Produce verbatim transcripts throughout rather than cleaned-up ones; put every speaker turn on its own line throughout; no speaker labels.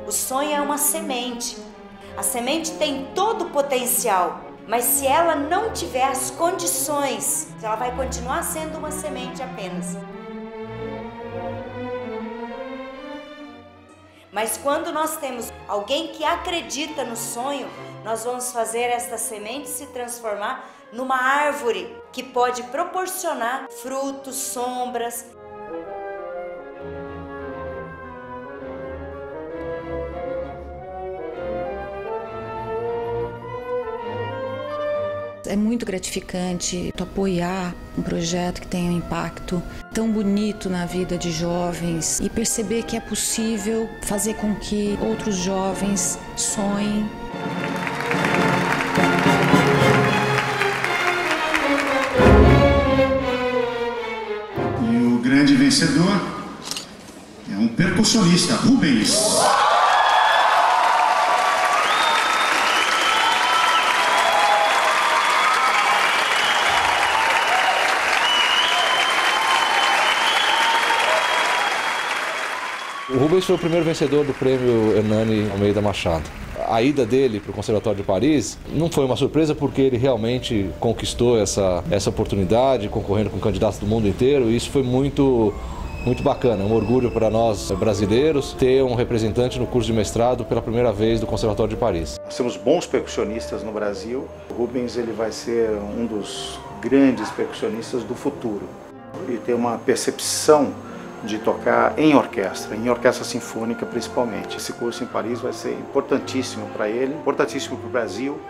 O sonho é uma semente. A semente tem todo o potencial, mas se ela não tiver as condições, ela vai continuar sendo uma semente apenas. Mas quando nós temos alguém que acredita no sonho, nós vamos fazer esta semente se transformar numa árvore que pode proporcionar frutos, sombras.
É muito gratificante apoiar um projeto que tem um impacto tão bonito na vida de jovens e perceber que é possível fazer com que outros jovens sonhem.
E o grande vencedor é um percussionista, Rubens.
O Rubens foi o primeiro vencedor do prêmio Hernani Almeida Machado. A ida dele para o Conservatório de Paris não foi uma surpresa porque ele realmente conquistou essa, essa oportunidade, concorrendo com candidatos do mundo inteiro, e isso foi muito, muito bacana. É um orgulho para nós brasileiros ter um representante no curso de mestrado pela primeira vez do Conservatório de Paris.
Nós temos bons percussionistas no Brasil. O Rubens ele vai ser um dos grandes percussionistas do futuro. Ele tem uma percepção de tocar em orquestra, em orquestra sinfônica principalmente. Esse curso em Paris vai ser importantíssimo para ele, importantíssimo para o Brasil.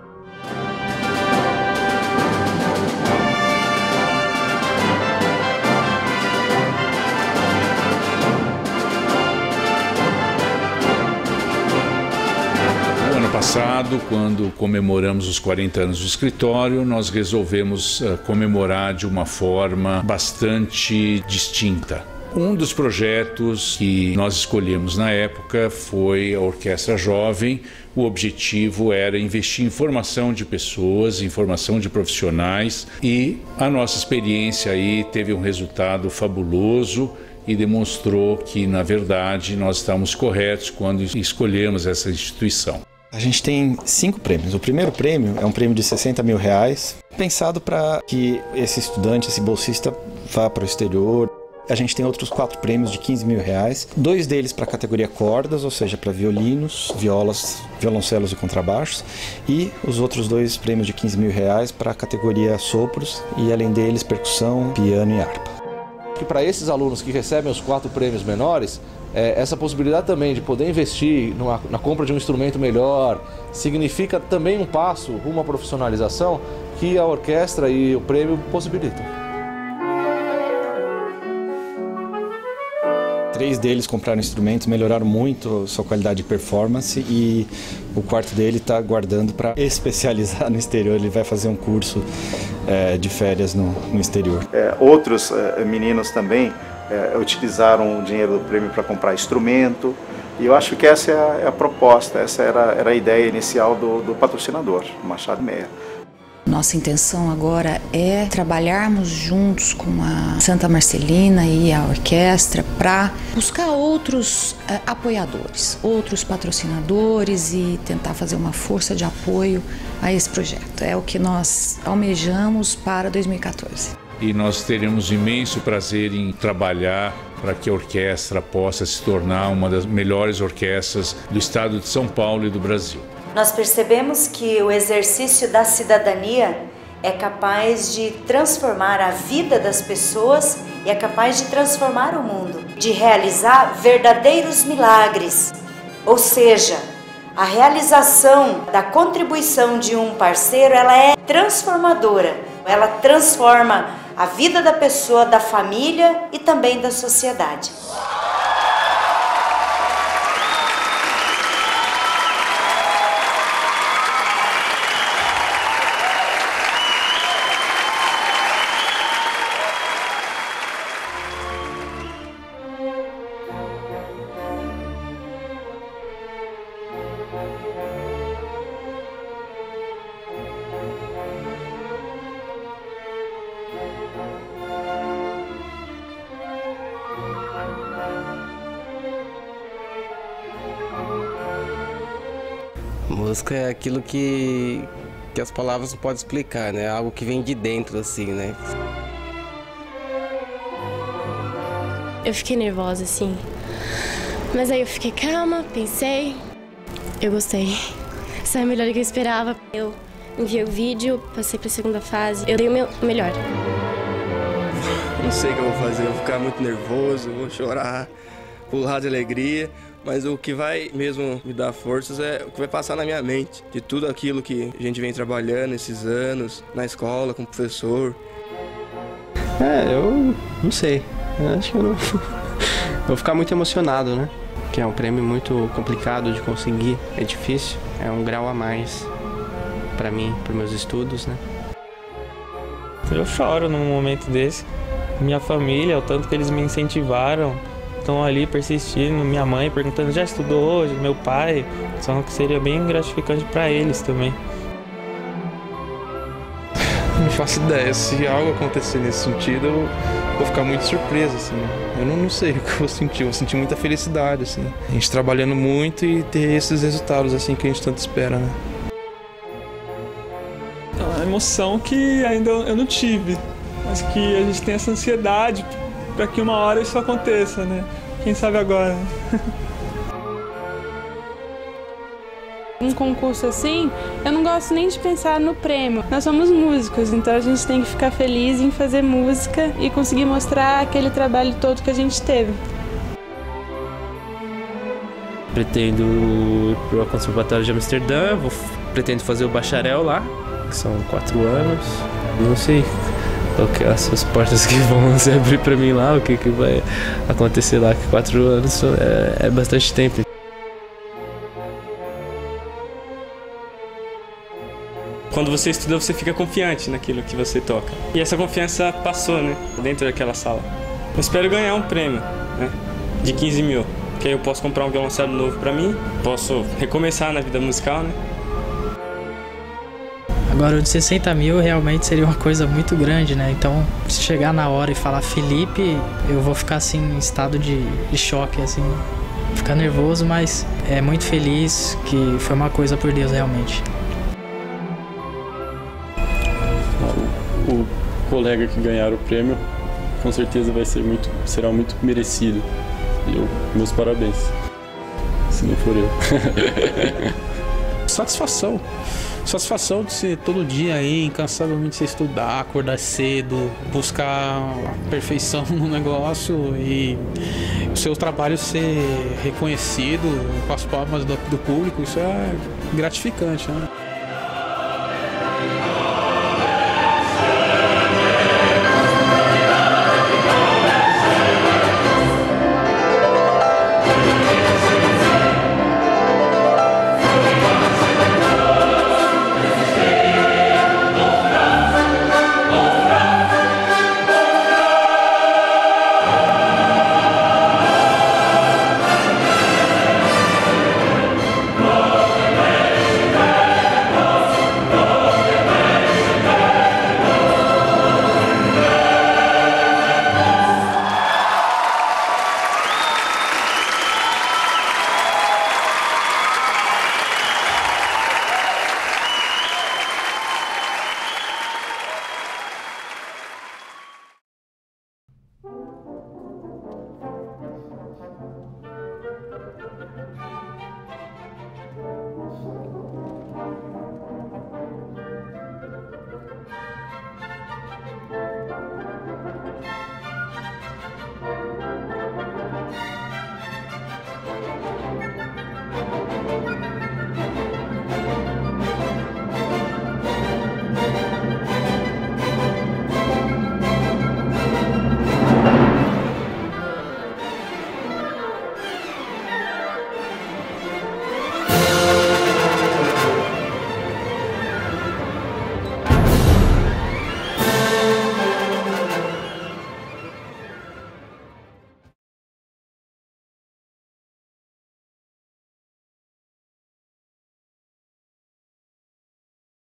No ano passado, quando comemoramos os quarenta anos do escritório, nós resolvemos uh, comemorar de uma forma bastante distinta. Um dos projetos que nós escolhemos na época foi a Orquestra Jovem. O objetivo era investir em formação de pessoas, em formação de profissionais, e a nossa experiência aí teve um resultado fabuloso e demonstrou que, na verdade, nós estávamos corretos quando escolhemos essa instituição.
A gente tem cinco prêmios. O primeiro prêmio é um prêmio de sessenta mil reais, pensado para que esse estudante, esse bolsista, vá para o exterior. A gente tem outros quatro prêmios de quinze mil reais, dois deles para a categoria cordas, ou seja, para violinos, violas, violoncelos e contrabaixos, e os outros dois prêmios de quinze mil reais para a categoria sopros, e além deles percussão, piano e harpa.
Que para esses alunos que recebem os quatro prêmios menores, é, essa possibilidade também de poder investir numa, na compra de um instrumento melhor, significa também um passo rumo à profissionalização que a orquestra e o prêmio possibilitam.
Três deles compraram instrumentos, melhoraram muito a sua qualidade de performance, e o quarto dele está guardando para especializar no exterior. Ele vai fazer um curso é, de férias no, no exterior.
É, outros é, meninos também é, utilizaram o dinheiro do prêmio para comprar instrumento, e eu acho que essa é a, é a proposta, essa era, era a ideia inicial do, do patrocinador, Machado Meyer.
Nossa intenção agora é trabalharmos juntos com a Santa Marcelina e a orquestra para buscar outros uh, apoiadores, outros patrocinadores e tentar fazer uma força de apoio a esse projeto. É o que nós almejamos para dois mil e quatorze.
E nós teremos imenso prazer em trabalhar para que a orquestra possa se tornar uma das melhores orquestras do estado de São Paulo e do Brasil.
Nós percebemos que o exercício da cidadania é capaz de transformar a vida das pessoas e é capaz de transformar o mundo, de realizar verdadeiros milagres. Ou seja, a realização da contribuição de um parceiro, ela é transformadora. Ela transforma a vida da pessoa, da família e também da sociedade.
música é aquilo que, que as palavras não podem explicar, né? Algo que vem de dentro, assim, né?
Eu fiquei nervosa, assim. Mas aí eu fiquei calma, pensei. Eu gostei. Saiu melhor do que eu esperava. Eu enviei o vídeo, passei pra segunda fase. Eu dei o meu melhor.
Não sei o que eu vou fazer, eu vou ficar muito nervoso, vou chorar, pular de alegria. Mas o que vai mesmo me dar forças é o que vai passar na minha mente. De tudo aquilo que a gente vem trabalhando esses anos, na escola, com o professor.
É, eu não sei. Eu acho que eu não... vou ficar muito emocionado, né? Que é um prêmio muito complicado de conseguir, é difícil. É um grau a mais pra mim, pros meus estudos, né?
Eu choro num momento desse. Minha família, o tanto que eles me incentivaram, estão ali persistindo, minha mãe perguntando, já estudou hoje? Meu pai, só que seria bem gratificante para eles também.
Não faço ideia, se algo acontecer nesse sentido, eu vou ficar muito surpreso, assim. Eu não, não sei o que eu vou sentir, eu vou sentir muita felicidade, assim. A gente trabalhando muito e ter esses resultados, assim, que a gente tanto espera, né?
É uma emoção que ainda eu não tive. Mas que a gente tem essa ansiedade para que uma hora isso aconteça, né? Quem sabe agora.
Um concurso assim, eu não gosto nem de pensar no prêmio. Nós somos músicos, então a gente tem que ficar feliz em fazer música e conseguir mostrar aquele trabalho todo que a gente teve.
Pretendo ir para o Conservatório de Amsterdã, vou, pretendo fazer o bacharel lá, que são quatro anos. Não sei as, as portas que vão se abrir para mim lá, o que, que vai acontecer lá, que quatro anos é, é bastante tempo. Quando você estuda, você fica confiante naquilo que você toca. E essa confiança passou, né, dentro daquela sala. Eu espero ganhar um prêmio, né, de quinze mil, que aí eu posso comprar um violoncelo novo para mim, posso recomeçar na vida musical, né.
Agora, o de sessenta mil realmente seria uma coisa muito grande, né? Então, se chegar na hora e falar Felipe, eu vou ficar assim em estado de, de choque, assim, ficar nervoso, mas é muito feliz que foi uma coisa por Deus realmente.
O colega que ganhar o prêmio, com certeza vai ser muito, será muito merecido. E eu, meus parabéns, se não for eu.
Satisfação. Satisfação de ser todo dia aí, incansavelmente você estudar, acordar cedo, buscar a perfeição no negócio e o seu trabalho ser reconhecido com as palmas do, do público, isso é gratificante, né?